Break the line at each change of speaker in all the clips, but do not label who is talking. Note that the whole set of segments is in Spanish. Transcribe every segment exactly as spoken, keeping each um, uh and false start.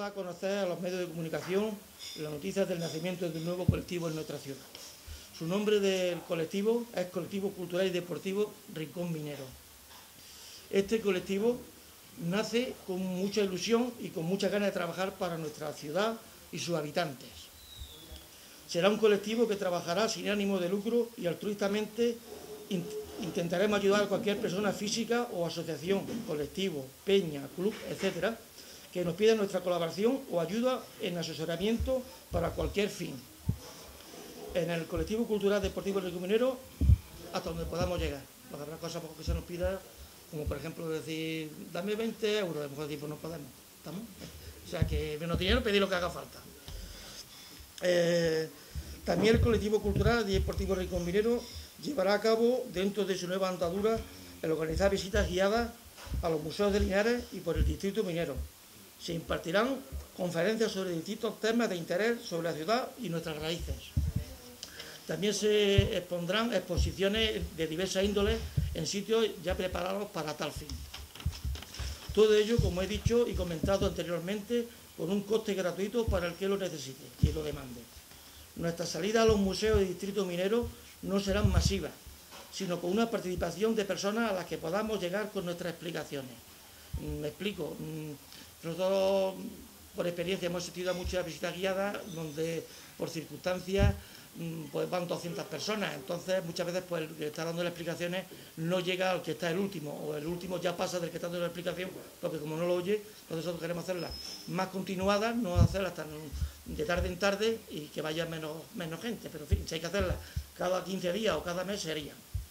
a conocer a los medios de comunicación las noticias del nacimiento de un nuevo colectivo en nuestra ciudad. Su nombre del colectivo es Colectivo Cultural y Deportivo Rincón Minero. Este colectivo nace con mucha ilusión y con muchas ganas de trabajar para nuestra ciudad y sus habitantes. Será un colectivo que trabajará sin ánimo de lucro y altruistamente intentaremos ayudar a cualquier persona física o asociación, colectivo, peña, club, etcétera, que nos pida nuestra colaboración o ayuda en asesoramiento para cualquier fin. En el colectivo cultural deportivo Rincón Minero, hasta donde podamos llegar. Porque habrá cosas que se nos pida, como por ejemplo decir, dame veinte euros, a lo mejor tipo no podemos. ¿Estamos? O sea que menos dinero, pedir lo que haga falta. Eh, también el colectivo cultural y deportivo Rincón Minero llevará a cabo, dentro de su nueva andadura, el organizar visitas guiadas a los museos de Linares y por el distrito minero. Se impartirán conferencias sobre distintos temas de interés sobre la ciudad y nuestras raíces. También se expondrán exposiciones de diversas índoles en sitios ya preparados para tal fin. Todo ello, como he dicho y comentado anteriormente, con un coste gratuito para el que lo necesite y lo demande. Nuestras salidas a los museos del distrito minero no serán masivas, sino con una participación de personas a las que podamos llegar con nuestras explicaciones. Me explico. Nosotros, por experiencia, hemos asistido a muchas visitas guiadas donde, por circunstancias, pues van doscientas personas. Entonces, muchas veces, pues, el que está dando las explicaciones no llega al que está el último, o el último ya pasa del que está dando la explicación, porque como no lo oye, entonces nosotros queremos hacerlas más continuadas, no hacerlas tan de tarde en tarde y que vaya menos, menos gente. Pero, en fin, si hay que hacerlas cada quince días o cada mes, sería.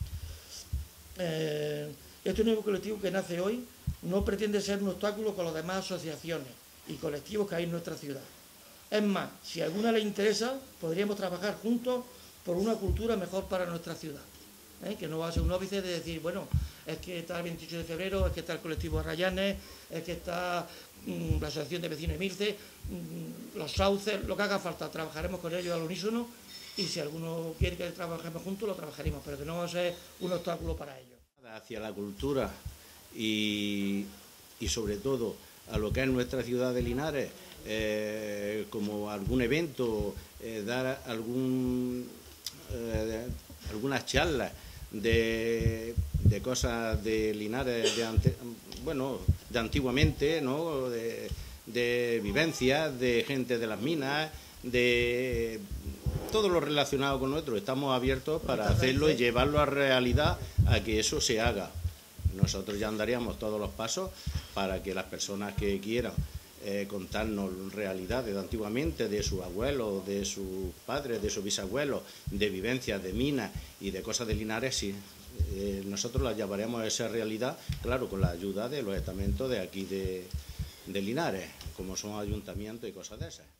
Eh, este nuevo colectivo que nace hoy no pretende ser un obstáculo con las demás asociaciones y colectivos que hay en nuestra ciudad. Es más, si a alguna le interesa, podríamos trabajar juntos por una cultura mejor para nuestra ciudad. ¿Eh? Que no va a ser un óbice de decir, bueno, es que está el veintiocho de febrero, es que está el colectivo Arrayanes, es que está mmm, la Asociación de Vecinos de Milce, mmm, los sauces, lo que haga falta, trabajaremos con ellos al unísono y si alguno quiere que trabajemos juntos, lo trabajaremos, pero que no va a ser un obstáculo para ellos.
Hacia la cultura y, y sobre todo a lo que es nuestra ciudad de Linares, eh, como algún evento, eh, dar algún, eh, algunas charlas de, de cosas de Linares, de ante, bueno, de antiguamente, ¿no? de, de vivencias, de gente de las minas, de todo lo relacionado con nosotros. Estamos abiertos para hacerlo y llevarlo a realidad, a que eso se haga. Nosotros ya andaríamos todos los pasos para que las personas que quieran eh, contarnos realidades de antiguamente, de sus abuelos, de sus padres, de sus bisabuelos, de vivencias, de minas y de cosas de Linares, sí. Eh, nosotros las llevaremos a esa realidad, claro, con la ayuda de los estamentos de aquí de, de Linares, como son ayuntamientos y cosas de esas.